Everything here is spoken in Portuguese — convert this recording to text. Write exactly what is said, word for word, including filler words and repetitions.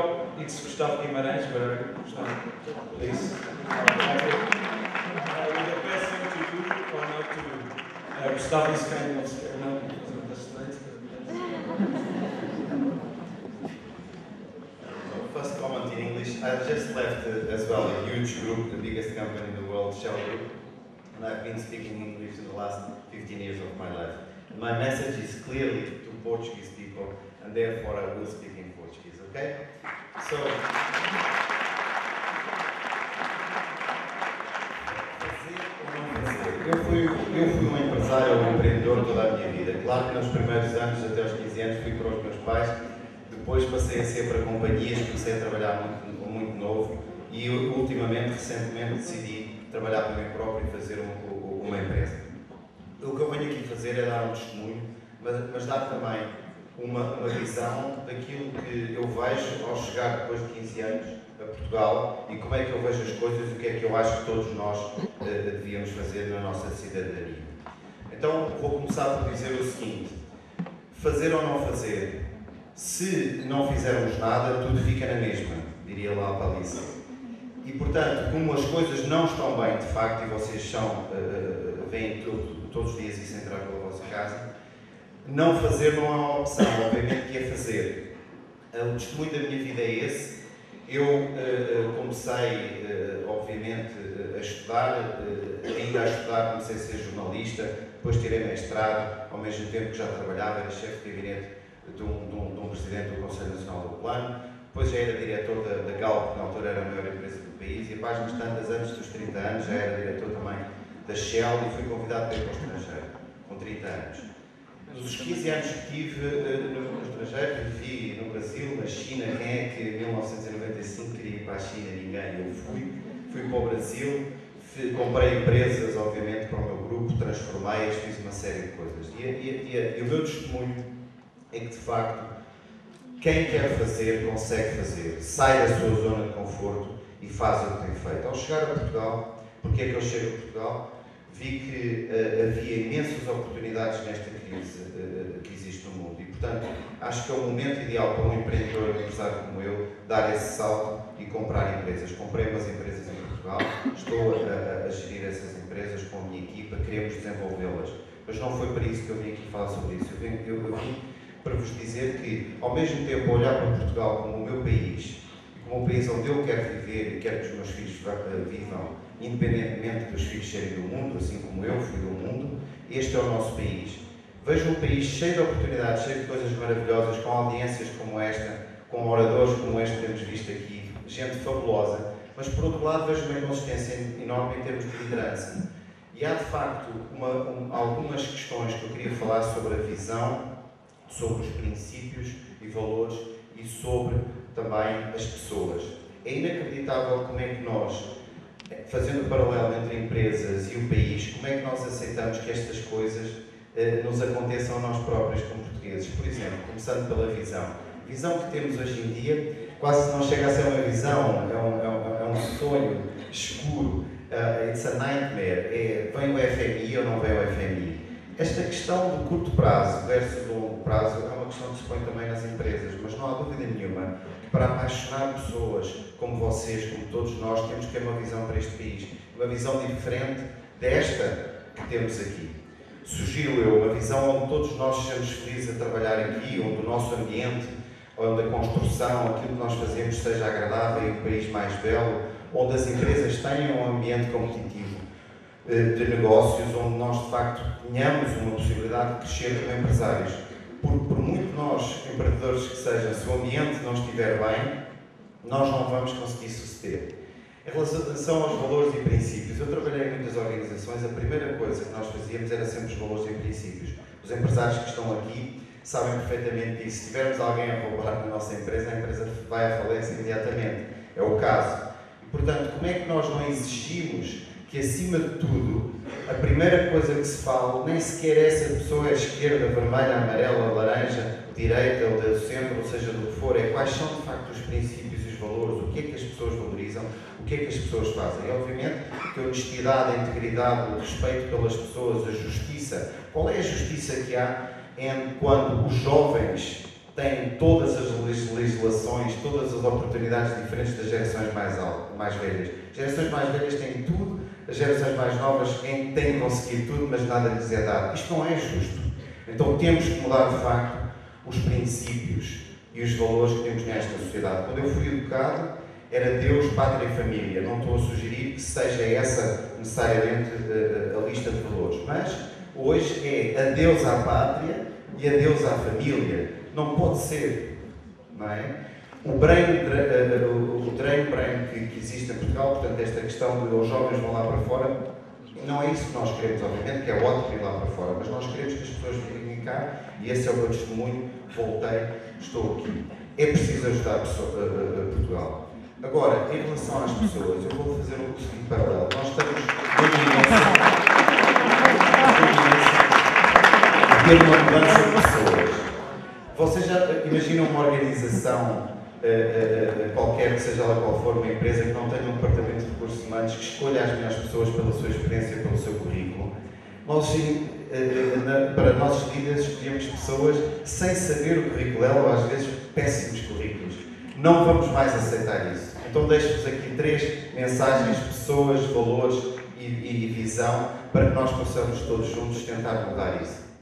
Portugal, it's Gustavo Guimarães, but uh, Gustavo, please. Uh, with the best thing to do or not to do. Uh, Gustavo is kind of scared now because of the slides. First comment in English. I've just left uh, as well a huge group, the biggest company in the world, Shell Group, and I've been speaking English in the last fifteen years of my life. And my message is clearly to Portuguese people, and therefore I will speak in Portuguese, okay? So, eu fui, eu fui um empresário, um empreendedor toda a minha vida. Claro que nos primeiros anos, até aos quinze anos, fui para os meus pais. Depois passei a ser para companhias, comecei a trabalhar muito, muito novo e ultimamente, recentemente, decidi trabalhar para mim próprio e fazer uma, uma empresa. O que eu venho aqui fazer é dar um testemunho, mas, mas dar também uma, uma visão daquilo que eu vejo ao chegar depois de quinze anos a Portugal e como é que eu vejo as coisas e o que é que eu acho que todos nós uh, devíamos fazer na nossa cidadania. Então, vou começar por dizer o seguinte: fazer ou não fazer? Se não fizermos nada, tudo fica na mesma, diria lá a Palissa. E, portanto, como as coisas não estão bem, de facto, e vocês são, uh, vêm todo, todos os dias isso entrar pela vossa casa, não fazer não é uma opção, obviamente que é fazer. Uh, o testemunho da minha vida é esse. Eu uh, comecei, uh, obviamente, uh, a estudar, uh, ainda a estudar, comecei a ser jornalista, depois tirei mestrado, ao mesmo tempo que já trabalhava, era chefe de gabinete De um, de, um, de um presidente do Conselho Nacional do Plano, depois já era diretor da, da Galp, que na altura era a maior empresa do país, e após uns tantos anos, dos trinta anos, já era diretor também da Shell e fui convidado para ir para o estrangeiro, com trinta anos. Nos quinze anos que tive no, no estrangeiro, vivi no Brasil, na China. Quem é que em mil novecentos e noventa e cinco queria ir para a China? Ninguém. Eu fui, fui para o Brasil, fui, comprei empresas, obviamente, para o meu grupo, transformei-as, fiz uma série de coisas. E, e, e, e o meu testemunho é que, de facto, quem quer fazer, consegue fazer. Sai da sua zona de conforto e faz o que tem feito. Ao chegar a Portugal, porque é que eu chego a Portugal? Vi que uh, havia imensas oportunidades nesta crise uh, que existe no mundo. E, portanto, acho que é o momento ideal para um empreendedor, um empresário como eu, dar esse salto e comprar empresas. Comprei umas empresas em Portugal, estou a, a gerir essas empresas com a minha equipa, queremos desenvolvê-las. Mas não foi para isso que eu vim aqui falar sobre isso. Eu vim, eu, eu vim para vos dizer que, ao mesmo tempo, olhar para Portugal como o meu país, e como o país onde eu quero viver e quero que os meus filhos vivam, independentemente dos filhos serem do mundo, assim como eu fui do mundo, este é o nosso país. Vejo um país cheio de oportunidades, cheio de coisas maravilhosas, com audiências como esta, com oradores como este que temos visto aqui, gente fabulosa, mas, por outro lado, vejo uma inconsistência enorme em termos de liderança. E há, de facto, uma, um, algumas questões que eu queria falar sobre a visão, sobre os princípios e valores e sobre também as pessoas. É inacreditável como é que nós, fazendo o paralelo entre empresas e o país, como é que nós aceitamos que estas coisas eh, nos aconteçam a nós próprios como portugueses. Por exemplo, começando pela visão. A visão que temos hoje em dia quase não chega a ser uma visão, é um, é um, é um sonho escuro. Uh, it's a nightmare. É, vem o F M I ou não vem o F M I? Esta questão de curto prazo versus longo prazo é uma questão que se põe também nas empresas, mas não há dúvida nenhuma que para apaixonar pessoas como vocês, como todos nós, temos que ter uma visão para este país, uma visão diferente desta que temos aqui. Sugiro eu uma visão onde todos nós sejamos felizes a trabalhar aqui, onde o nosso ambiente, onde a construção, aquilo que nós fazemos seja agradável e um país mais belo, onde as empresas tenham um ambiente competitivo de negócios, onde nós de facto tenhamos uma possibilidade de crescer como empresários. Por, por muito nós, empreendedores que sejam, se o ambiente não estiver bem, nós não vamos conseguir suceder. Em relação aos valores e princípios, eu trabalhei em muitas organizações, a primeira coisa que nós fazíamos era sempre os valores e princípios. Os empresários que estão aqui sabem perfeitamente disso. Se tivermos alguém a roubar na nossa empresa, a empresa vai à falência imediatamente. É o caso. E, portanto, como é que nós não exigimos que, acima de tudo, a primeira coisa que se fala, nem sequer é se a pessoa é esquerda, vermelha, amarela, laranja, direita ou do centro, ou seja, do que for, é quais são de facto os princípios e os valores, o que é que as pessoas valorizam, o que é que as pessoas fazem. E, obviamente, que a honestidade, a integridade, o respeito pelas pessoas, a justiça. Qual é a justiça que há em quando os jovens têm todas as legislações, todas as oportunidades diferentes das gerações mais, altas, mais velhas. As gerações mais velhas têm tudo, as gerações mais novas têm que conseguir tudo, mas nada lhes é dado. Isto não é justo. Então temos que mudar, de facto, os princípios e os valores que temos nesta sociedade. Quando eu fui educado, era Deus, pátria e família. Não estou a sugerir que seja essa necessariamente a, a lista de valores, mas hoje é adeus à pátria e adeus à família. Não pode ser, não é? O brain, o drain brain que, que existe em Portugal, portanto, esta questão de os jovens vão lá para fora, não é isso que nós queremos, obviamente, que é ótimo ir lá para fora, mas nós queremos que as pessoas fiquem cá, e esse é o meu testemunho, voltei, estou aqui. É preciso ajudar a pessoa, a, a, a Portugal. Agora, em relação às pessoas, eu vou fazer um seguinte paralelo. Nós estamos numa imensa a ter uma mudança de pessoas. Vocês já imaginam uma organização, uh, uh, uh, qualquer que seja ela qual for, uma empresa que não tenha um departamento de recursos humanos, que escolha as melhores pessoas pela sua experiência, pelo seu currículo? Nós, uh, uh, na, para nossos líderes, escolhemos pessoas sem saber o currículo dela, ou às vezes péssimos currículos. Não vamos mais aceitar isso. Então deixo-vos aqui três mensagens, pessoas, valores e, e visão, para que nós possamos todos juntos tentar mudar isso.